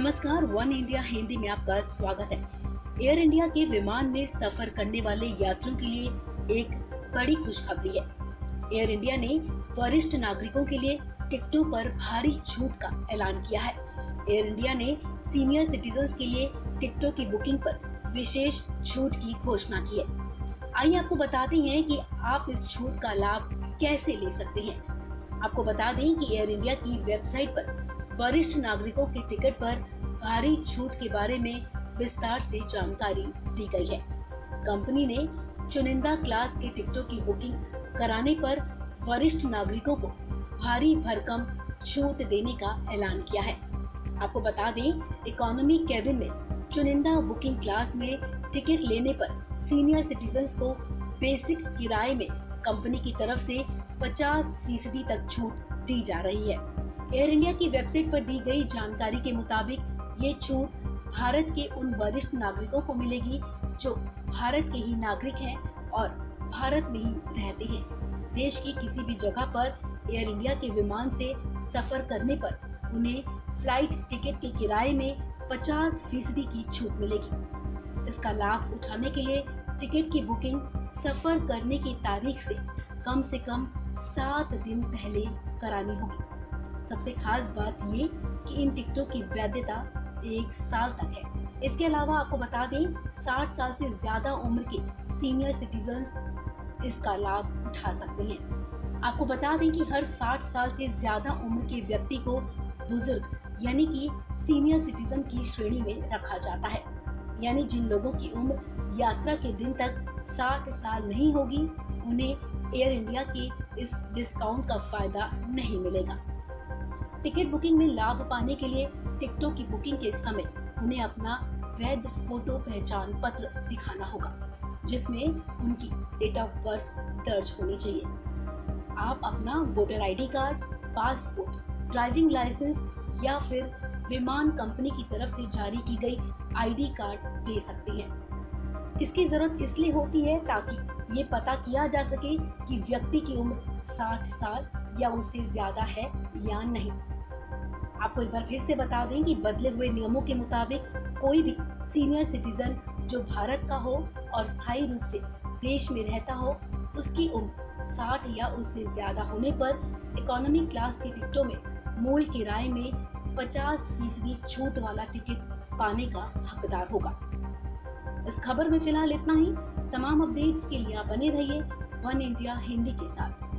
नमस्कार, one India Hindi में आपका स्वागत है। एयर इंडिया के विमान में सफर करने वाले यात्रियों के लिए एक बड़ी खुशखबरी है। एयर इंडिया ने वरिष्ठ नागरिकों के लिए टिकटों पर भारी छूट का ऐलान किया है। एयर इंडिया ने सीनियर सिटीजन्स के लिए टिकटों की बुकिंग पर विशेष छूट की घोषणा की है। आइए आपको बताते हैं कि आप इस छूट का लाभ कैसे ले सकते हैं। आपको बता दें कि एयर इंडिया की वेबसाइट पर वरिष्ठ नागरिकों के टिकट पर भारी छूट के बारे में विस्तार से जानकारी दी गई है। कंपनी ने चुनिंदा क्लास के टिकटों की बुकिंग कराने पर वरिष्ठ नागरिकों को भारी भरकम छूट देने का ऐलान किया है। आपको बता दें, इकोनॉमी कैबिन में चुनिंदा बुकिंग क्लास में टिकट लेने पर सीनियर सिटीजन्स को बेसिक किराए में कंपनी की तरफ से 50% तक छूट दी जा रही है। एयर इंडिया की वेबसाइट पर दी गई जानकारी के मुताबिक ये छूट भारत के उन वरिष्ठ नागरिकों को मिलेगी जो भारत के ही नागरिक हैं और भारत में ही रहते हैं। देश की किसी भी जगह पर एयर इंडिया के विमान से सफर करने पर उन्हें फ्लाइट टिकट के किराए में 50% की छूट मिलेगी। इसका लाभ उठाने के लिए टिकट की बुकिंग सफर करने की तारीख से कम 7 दिन पहले करानी होगी। सबसे खास बात ये कि इन टिकटों की वैधता 1 साल तक है। इसके अलावा आपको बता दें, 60 साल से ज्यादा उम्र के सीनियर सिटीजन्स इसका लाभ उठा सकते हैं। आपको बता दें कि हर 60 साल से ज्यादा उम्र के व्यक्ति को बुजुर्ग यानी कि सीनियर सिटीजन की श्रेणी में रखा जाता है। यानी जिन लोगों की उम्र यात्रा के दिन तक 60 साल नहीं होगी, उन्हें एयर इंडिया के इस डिस्काउंट का फायदा नहीं मिलेगा। टिकट बुकिंग में लाभ पाने के लिए टिकटों की बुकिंग के समय उन्हें अपना वैध फोटो पहचान पत्र दिखाना होगा, जिसमें उनकी डेट ऑफ बर्थ दर्ज होनी चाहिए। आप अपना voter ID card, passport, driving licence या फिर विमान कंपनी की तरफ से जारी की गई आईडी कार्ड दे सकते हैं। इसकी जरूरत इसलिए होती है ताकि ये पता किया जा सके कि व्यक्ति की उम्र 60 साल या उससे ज्यादा है या नहीं। आपको एक बार फिर से बता दें कि बदले हुए नियमों के मुताबिक कोई भी सीनियर सिटीजन जो भारत का हो और स्थायी रूप से देश में रहता हो, उसकी उम्र 60 या उससे ज्यादा होने पर इकोनॉमी क्लास की टिकटों में मूल किराए में 50% छूट वाला टिकट पाने का हकदार होगा। इस खबर में फिलहाल इतना ही। तमाम अपडेट्स के लिए आप बने रहिए वन इंडिया हिंदी के साथ।